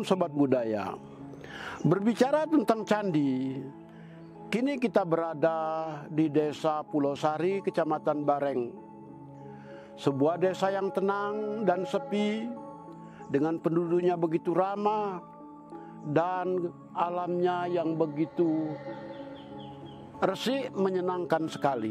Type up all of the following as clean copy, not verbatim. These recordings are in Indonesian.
Sobat Budaya. Berbicara tentang candi, kini kita berada di Desa Pulau Sari, Kecamatan Bareng. Sebuah desa yang tenang dan sepi, dengan penduduknya begitu ramah, dan alamnya yang begitu resik, menyenangkan sekali.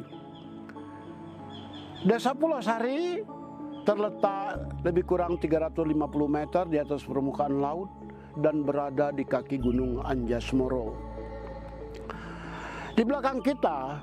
Desa Pulau Sari terletak lebih kurang 350 meter di atas permukaan laut dan berada di kaki Gunung Anjas-Moro. Di belakang kita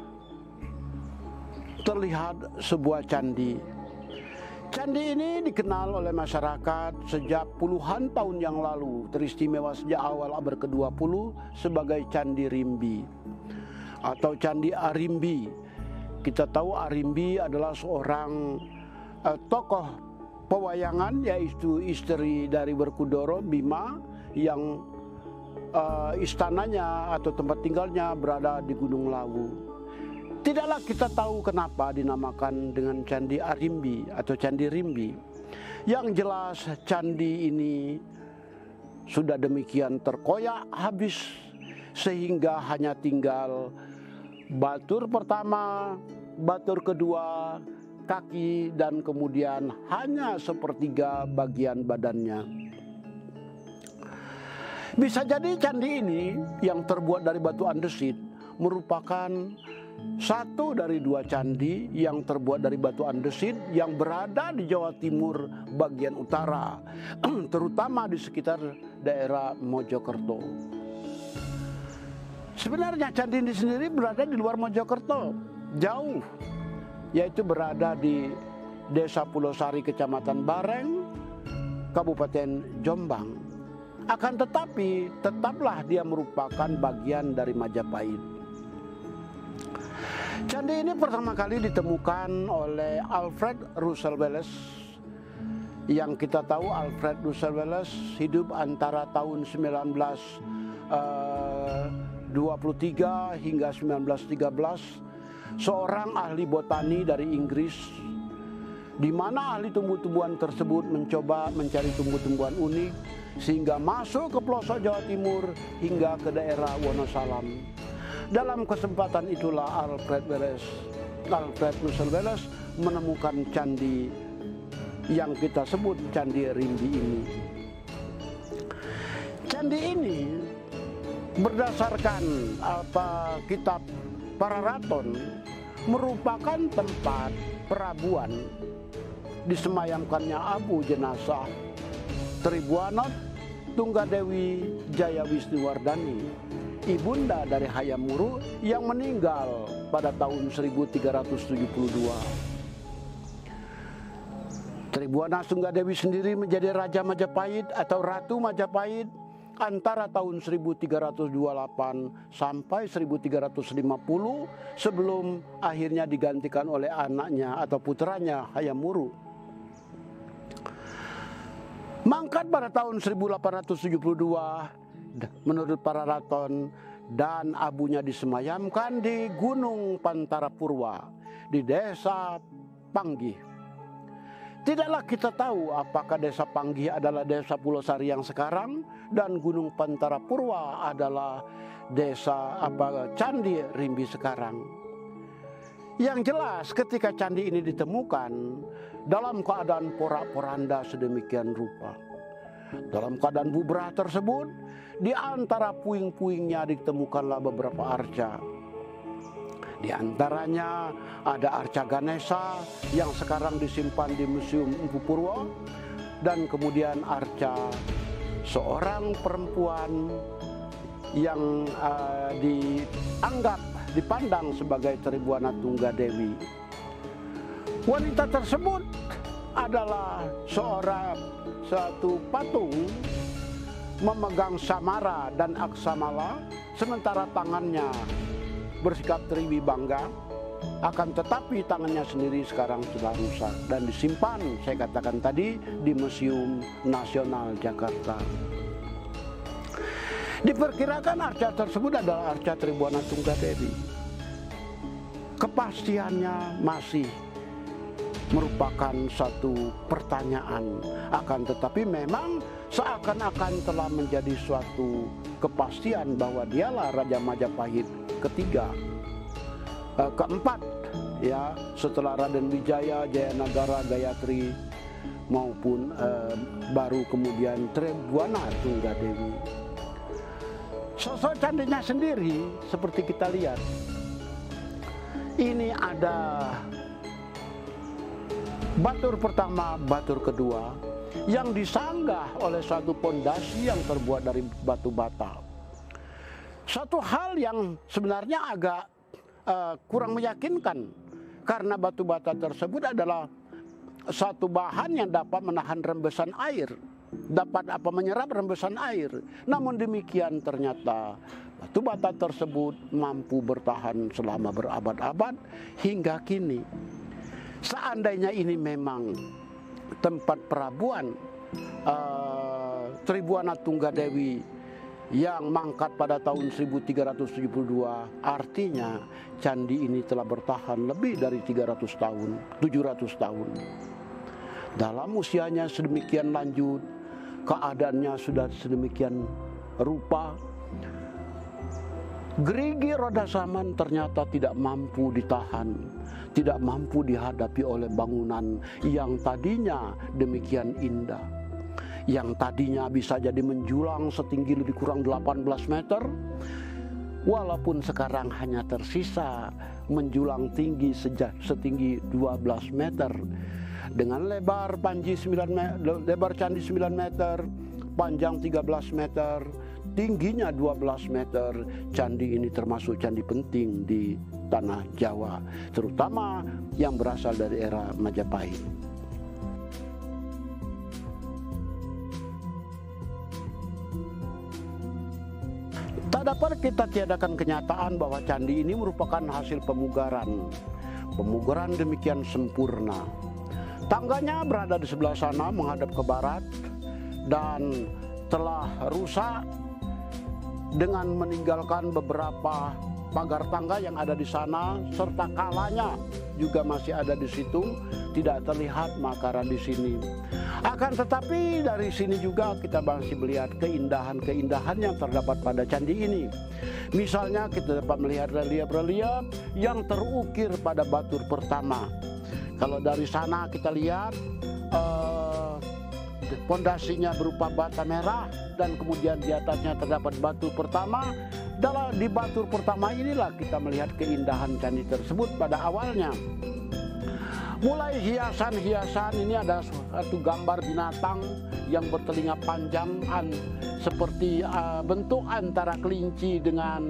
terlihat sebuah candi. Candi ini dikenal oleh masyarakat sejak puluhan tahun yang lalu, teristimewa sejak awal abad ke-20 sebagai Candi Rimbi atau Candi Arimbi. Kita tahu Arimbi adalah seorang tokoh pewayangan, yaitu istri dari Werkudara, Bima, yang istananya atau tempat tinggalnya berada di Gunung Lawu. Tidaklah kita tahu kenapa dinamakan dengan Candi Arimbi atau Candi Rimbi. Yang jelas candi ini sudah demikian terkoyak habis, sehingga hanya tinggal batur pertama, batur kedua, kaki, dan kemudian hanya sepertiga bagian badannya. Bisa jadi candi ini yang terbuat dari batu andesit merupakan satu dari dua candi yang terbuat dari batu andesit yang berada di Jawa Timur bagian utara, terutama di sekitar daerah Mojokerto. Sebenarnya candi ini sendiri berada di luar Mojokerto, jauh, yaitu berada di Desa Pulau Sari, Kecamatan Bareng, Kabupaten Jombang. Akan tetapi tetaplah dia merupakan bagian dari Majapahit. Candi ini pertama kali ditemukan oleh Alfred Russel Wallace. Yang kita tahu Alfred Russel Wallace hidup antara tahun 1923 hingga 1913. Seorang ahli botani dari Inggris, di mana ahli tumbuh-tumbuhan tersebut mencoba mencari tumbuh-tumbuhan unik sehingga masuk ke pelosok Jawa Timur hingga ke daerah Wonosalam. Dalam kesempatan itulah Alfred Russel Wallace menemukan candi yang kita sebut Candi Rimbi ini. Candi ini berdasarkan kitab Pararaton merupakan tempat perabuan disemayamkannya abu jenazah Tribuana Tunggadewi Jaya Wisnuwardani, ibunda dari Hayam Wuruk yang meninggal pada tahun 1372. Tribuana Tunggadewi sendiri menjadi Raja Majapahit atau Ratu Majapahit antara tahun 1328 sampai 1350 sebelum akhirnya digantikan oleh anaknya atau putranya Hayam Wuruk. Mangkat pada tahun 1872 menurut Pararaton, dan abunya disemayamkan di Gunung Pantara Purwa di Desa Panggih. Tidaklah kita tahu apakah Desa Panggih adalah Desa Pulau Sari yang sekarang dan Gunung Pantara Purwa adalah Candi Rimbi sekarang. Yang jelas ketika candi ini ditemukan dalam keadaan porak-poranda sedemikian rupa, dalam keadaan bubrah tersebut, di antara puing-puingnya ditemukanlah beberapa arca. Di antaranya ada arca Ganesha yang sekarang disimpan di Museum Empu Purwo, dan kemudian arca seorang perempuan yang dipandang sebagai Tribuana Tunggadewi. Wanita tersebut adalah satu patung memegang samara dan aksamala, sementara tangannya bersikap triwibangga. Akan tetapi tangannya sendiri sekarang sudah rusak dan disimpan, saya katakan tadi, di Museum Nasional Jakarta. Diperkirakan arca tersebut adalah arca Tribuana Tunggadewi. Kepastiannya masih merupakan satu pertanyaan. Akan tetapi memang seakan-akan telah menjadi suatu kepastian bahwa dialah Raja Majapahit ketiga, keempat, ya, setelah Raden Wijaya, Jayanagara, Gayatri maupun baru kemudian Tribhuwana Tunggadewi. Sosok candinya sendiri seperti kita lihat, ini ada batur pertama, batur kedua yang disanggah oleh suatu pondasi yang terbuat dari batu bata. Satu hal yang sebenarnya agak kurang meyakinkan, karena batu bata tersebut adalah satu bahan yang dapat menahan rembesan air, dapat menyerap rembesan air. Namun demikian ternyata batu bata tersebut mampu bertahan selama berabad-abad hingga kini. Seandainya ini memang tempat perabuan Tribhuwana Tunggadewi yang mangkat pada tahun 1372, artinya candi ini telah bertahan lebih dari 300 tahun, 700 tahun. Dalam usianya sedemikian lanjut, keadaannya sudah sedemikian rupa, gerigi roda zaman ternyata tidak mampu ditahan, tidak mampu dihadapi oleh bangunan yang tadinya demikian indah, yang tadinya bisa jadi menjulang setinggi lebih kurang 18 meter, walaupun sekarang hanya tersisa menjulang tinggi setinggi 12 meter, dengan lebar candi 9 meter, panjang 13 meter, tingginya 12 meter. Candi ini termasuk candi penting di tanah Jawa, terutama yang berasal dari era Majapahit. Tak dapat kita tiadakan kenyataan bahwa candi ini merupakan hasil pemugaran demikian sempurna. Tangganya berada di sebelah sana menghadap ke barat dan telah rusak dengan meninggalkan beberapa pagar tangga yang ada di sana, serta kalanya juga masih ada di situ, tidak terlihat makara di sini. Akan tetapi dari sini juga kita masih melihat keindahan-keindahan yang terdapat pada candi ini. Misalnya kita dapat melihat relief-relief yang terukir pada batur pertama. Kalau dari sana kita lihat pondasinya berupa bata merah dan kemudian di atasnya terdapat batu pertama. Di batur pertama inilah kita melihat keindahan candi tersebut pada awalnya. Mulai hiasan-hiasan, ini ada satu gambar binatang yang bertelinga panjang seperti bentuk antara kelinci dengan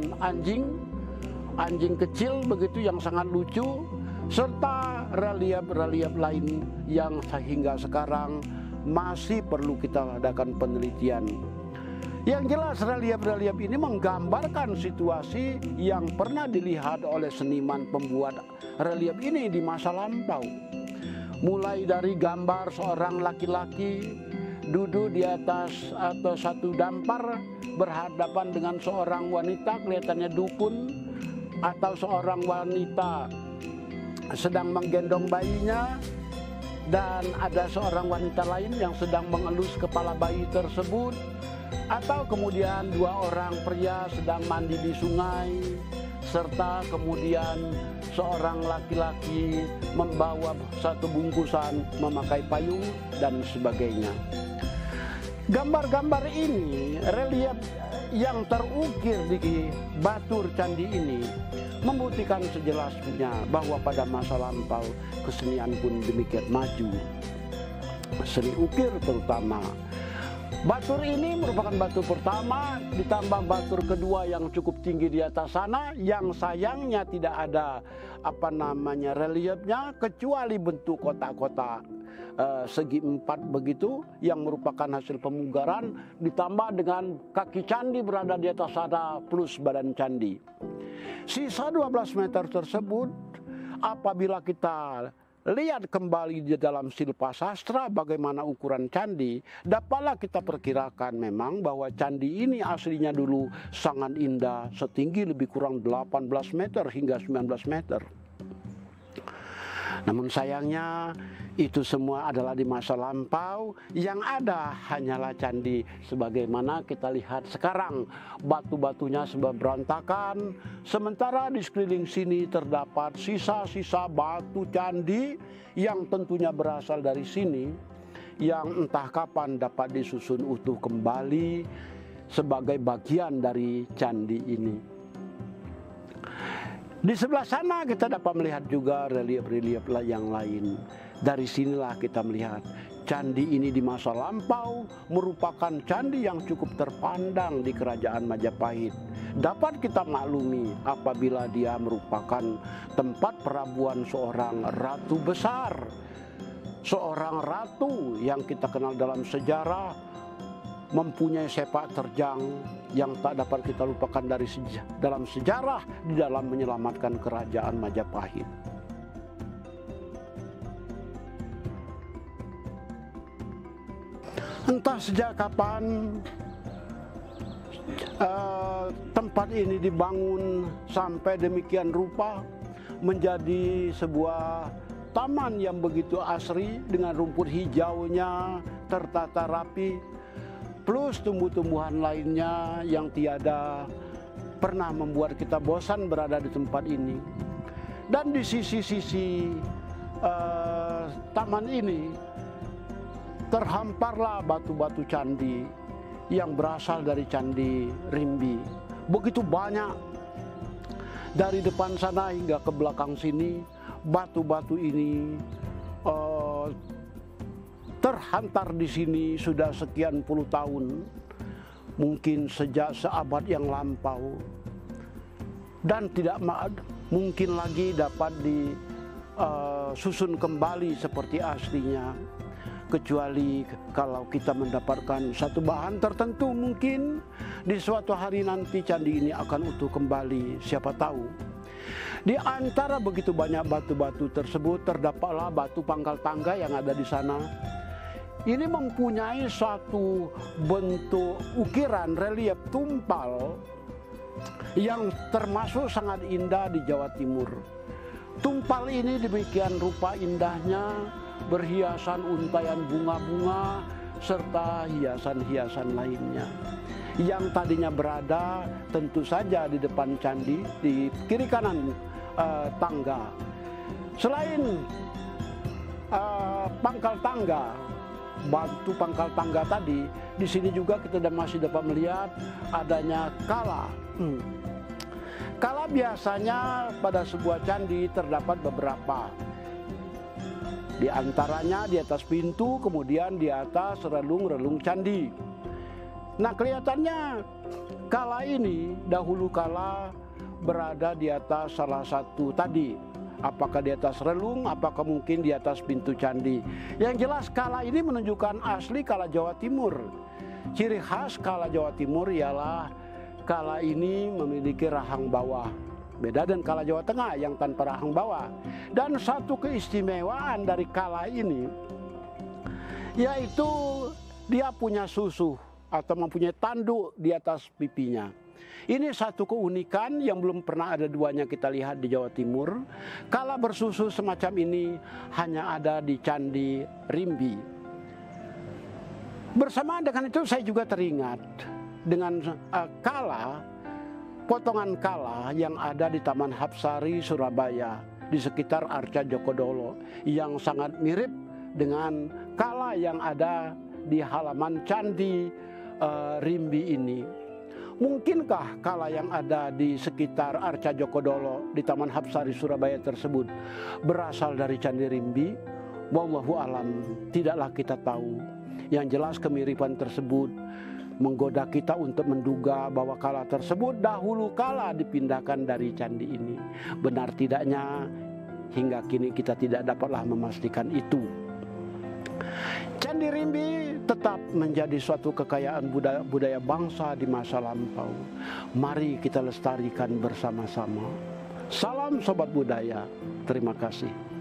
anjing kecil begitu yang sangat lucu, serta relief-relief lain yang sehingga sekarang masih perlu kita adakan penelitian. Yang jelas relief-relief ini menggambarkan situasi yang pernah dilihat oleh seniman pembuat relief ini di masa lampau. Mulai dari gambar seorang laki-laki duduk di atas atau satu dampar berhadapan dengan seorang wanita kelihatannya dukun, atau seorang wanita sedang menggendong bayinya, dan ada seorang wanita lain yang sedang mengelus kepala bayi tersebut, atau kemudian dua orang pria sedang mandi di sungai, serta kemudian seorang laki-laki membawa satu bungkusan memakai payung dan sebagainya. Gambar-gambar ini, relief yang terukir di batur candi ini membuktikan sejelasnya bahwa pada masa lampau kesenian pun demikian maju. Seni ukir terutama. Batur ini merupakan batur pertama, ditambah batur kedua yang cukup tinggi di atas sana, yang sayangnya tidak ada reliefnya kecuali bentuk kotak-kotak segi empat begitu yang merupakan hasil pemugaran, ditambah dengan kaki candi berada di atas sana plus badan candi. Sisa 12 meter tersebut apabila kita lihat kembali di dalam silpa sastra bagaimana ukuran candi, dapatlah kita perkirakan memang bahwa candi ini aslinya dulu sangat indah, setinggi lebih kurang 18 meter hingga 19 meter. Namun sayangnya itu semua adalah di masa lampau, yang ada hanyalah candi sebagaimana kita lihat sekarang. Batu-batunya sudah berantakan, sementara di sekeliling sini terdapat sisa-sisa batu candi yang tentunya berasal dari sini, yang entah kapan dapat disusun utuh kembali sebagai bagian dari candi ini. Di sebelah sana kita dapat melihat juga relief-relief yang lain. Dari sinilah kita melihat candi ini di masa lampau merupakan candi yang cukup terpandang di kerajaan Majapahit. Dapat kita maklumi apabila dia merupakan tempat perabuan seorang ratu besar. Seorang ratu yang kita kenal dalam sejarah, mempunyai sepak terjang yang tak dapat kita lupakan dalam sejarah di dalam menyelamatkan kerajaan Majapahit. Entah sejak kapan tempat ini dibangun sampai demikian rupa menjadi sebuah taman yang begitu asri dengan rumput hijaunya tertata rapi, plus tumbuh-tumbuhan lainnya yang tiada pernah membuat kita bosan berada di tempat ini. Dan di sisi-sisi taman ini terhamparlah batu-batu candi yang berasal dari Candi Rimbi. Begitu banyak, dari depan sana hingga ke belakang sini, batu-batu ini terhantar di sini sudah sekian puluh tahun, mungkin sejak seabad yang lampau, dan tidak mungkin lagi dapat disusun kembali seperti aslinya, kecuali kalau kita mendapatkan satu bahan tertentu. Mungkin di suatu hari nanti candi ini akan utuh kembali, siapa tahu. Di antara begitu banyak batu-batu tersebut terdapatlah batu pangkal tangga yang ada di sana. Ini mempunyai suatu bentuk ukiran relief tumpal yang termasuk sangat indah di Jawa Timur. Tumpal ini demikian rupa indahnya, berhiasan untayan bunga-bunga serta hiasan-hiasan lainnya, yang tadinya berada tentu saja di depan candi, di kiri kanan tangga. Selain pangkal tangga, batu pangkal tangga tadi, di sini juga kita masih dapat melihat adanya kala. Kala biasanya pada sebuah candi terdapat beberapa. Di antaranya di atas pintu, kemudian di atas relung-relung candi. Nah, kelihatannya kala ini dahulu kala berada di atas salah satu tadi. Apakah di atas relung, apakah mungkin di atas pintu candi. Yang jelas kala ini menunjukkan asli kala Jawa Timur. Ciri khas kala Jawa Timur ialah kala ini memiliki rahang bawah. Beda dengan kala Jawa Tengah yang tanpa rahang bawah. Dan satu keistimewaan dari kala ini, yaitu dia punya susu atau mempunyai tanduk di atas pipinya. Ini satu keunikan yang belum pernah ada duanya kita lihat di Jawa Timur. Kala bersusu semacam ini hanya ada di Candi Rimbi. Bersamaan dengan itu saya juga teringat dengan potongan kala yang ada di Taman Hapsari, Surabaya, di sekitar Arca Djokodolo, yang sangat mirip dengan kala yang ada di halaman Candi Rimbi ini. Mungkinkah kala yang ada di sekitar Arca Djokodolo di Taman Hapsari Surabaya tersebut berasal dari Candi Rimbi? Wallahu alam, tidaklah kita tahu. Yang jelas kemiripan tersebut menggoda kita untuk menduga bahwa kala tersebut dahulu kala dipindahkan dari candi ini. Benar tidaknya, hingga kini kita tidak dapatlah memastikan itu. Candi Rimbi tetap menjadi suatu kekayaan budaya bangsa di masa lampau. Mari kita lestarikan bersama-sama. Salam Sobat Budaya. Terima kasih.